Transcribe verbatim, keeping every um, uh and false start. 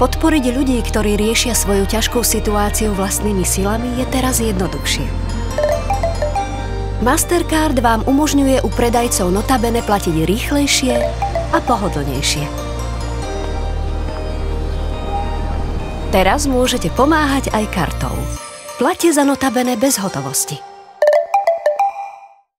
Podporiť ľudí, ktorí riešia svoju ťažkú situáciu vlastnými silami, je teraz jednoduchšie. Mastercard vám umožňuje u predajcov Notabene platiť rýchlejšie a pohodlnejšie. Teraz môžete pomáhať aj kartou. Plaťte za Notabene bez hotovosti.